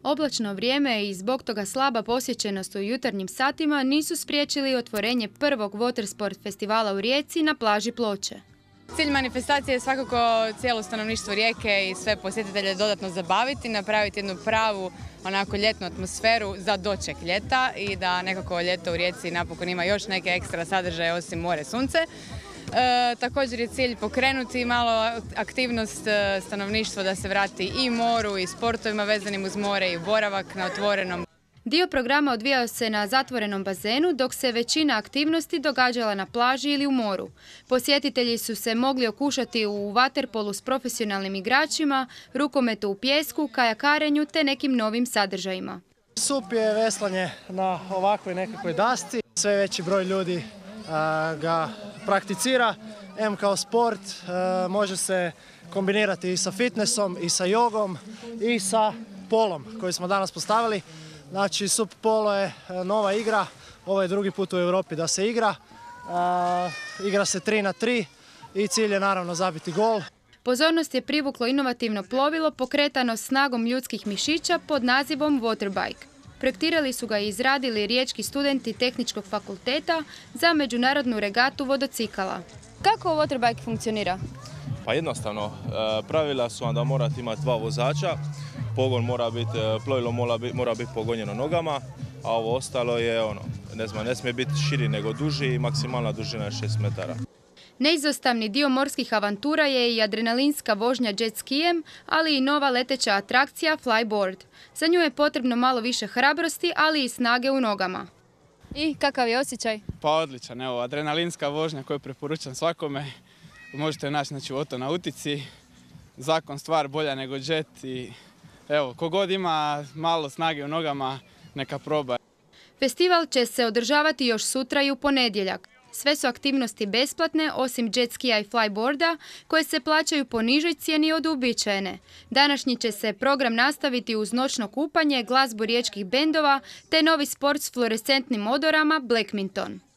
Oblačno vrijeme i zbog toga slaba posjećenost u jutarnjim satima nisu spriječili otvorenje prvog watersport festivala u Rijeci na plaži Ploče. Cilj manifestacije je svakako cijelo stanovništvo Rijeke i sve posjetitelje dodatno zabaviti, napraviti jednu pravu onako ljetnu atmosferu za doček ljeta i da nekako ljeto u Rijeci napokon ima još neke ekstra sadržaje osim more, sunce. Također je cilj pokrenuti malo aktivnost stanovništva da se vrati i moru i sportovima vezanim uz more i boravak na otvorenom. Dio programa odvijao se na zatvorenom bazenu, dok se većina aktivnosti događala na plaži ili u moru. Posjetitelji su se mogli okušati u vaterpolu s profesionalnim igračima, rukometu u pijesku, kajakarenju te nekim novim sadržajima. SUP je veslanje na ovakvoj nekakvoj dasti. Sve veći broj ljudi ga prakticira. Kao sport može se kombinirati i sa fitnessom, i sa jogom, i sa polom koji smo danas postavili. Znači, SUP polo je nova igra, ovo je drugi put u Europi da se igra. Igra se 3 na 3 i cilj je naravno zabiti gol. Pozornost je privuklo inovativno plovilo pokretano snagom ljudskih mišića pod nazivom Waterbike. Projektirali su ga i izradili riječki studenti Tehničkog fakulteta za međunarodnu regatu vodocikala. Kako Waterbike funkcionira? Pa jednostavno, pravila su vam da morate imati 2 vozača, pogon mora biti, plovilo mora biti pogonjeno nogama, a ovo ostalo je ne smije biti širi nego duži i maksimalna dužina je 6 metara. Neizostavni dio morskih avantura je i adrenalinska vožnja jet skijem, ali i nova leteća atrakcija flyboard. Za nju je potrebno malo više hrabrosti, ali i snage u nogama. I kakav je osjećaj? Pa odličan, evo, adrenalinska vožnja koju preporučam svakome. Možete naći u autonautici, zakon stvar bolja nego jet i evo, kogod ima malo snage u nogama, neka proba. Festival će se održavati još sutra i u ponedjeljak. Sve su aktivnosti besplatne, osim jet skija i flyboarda, koje se plaćaju po nižoj cijeni od uobičajene. Današnji će se program nastaviti uz noćno kupanje, glazbu riječkih bendova te novi sport s fluorescentnim odorama Blackminton.